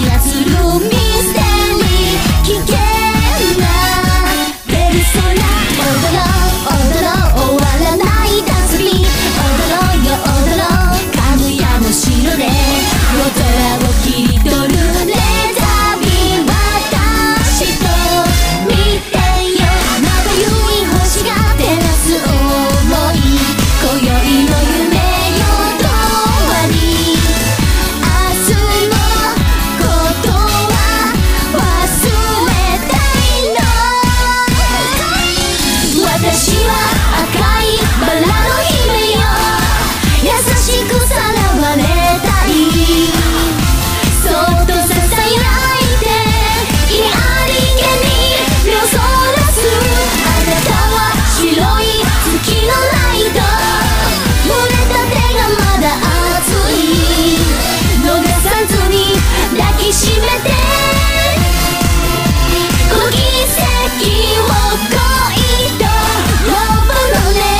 操るミステリー、危険なペルソナ。踊ろう踊ろう終わらないダンスビート、踊ろうよ踊ろうかぐやの城で夜空を切り取るレタビー、私と見てよまばゆい星が照らす想い、今宵の夢よとわり、明日のことは忘れたいの。私は赤いバラの姫よ、優しくさらわれたい、そっとささやいていありげに目をそらす。あなたは白い月のライト、濡れた手がまだ熱い、逃さずに抱きしめて、この奇跡を恋と呼ぶのね。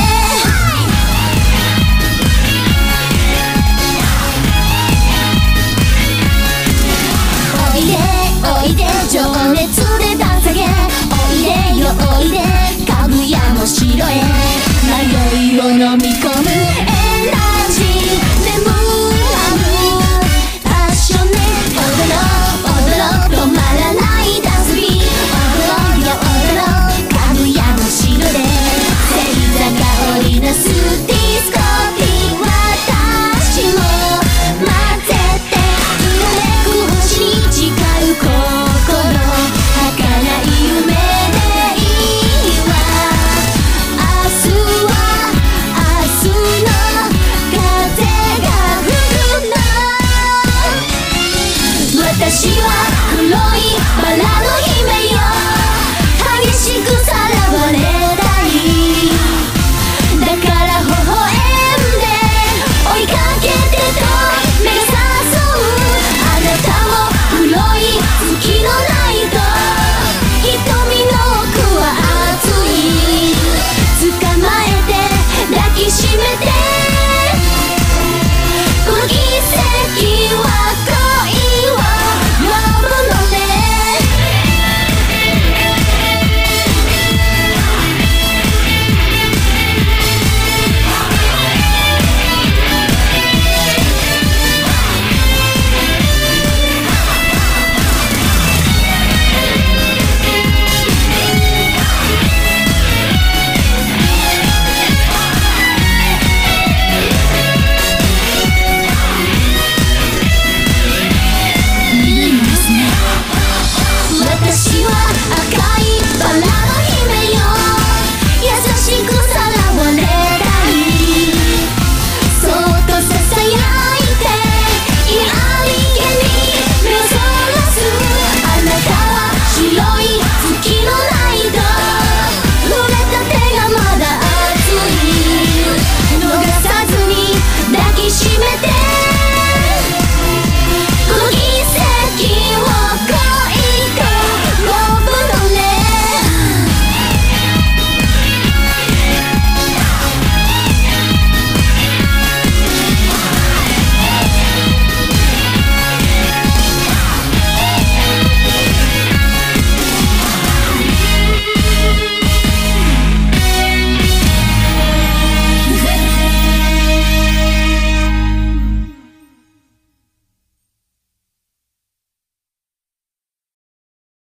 おいでおいで情熱でダンサゲ、おいでよおいでかぐやの城へ、迷いを飲み込むエナジー、眠らぬパッションね。踊ろう踊ろう止まらないダンスビート、踊ろうよ踊ろうかぐやの城で星座が織りなすディスコピー、私も混ぜてうらめく星に誓う心、儚い夢でいいわ。明日は明日の風が吹くの。私は黒いバラの姫よ、激しくさらわれ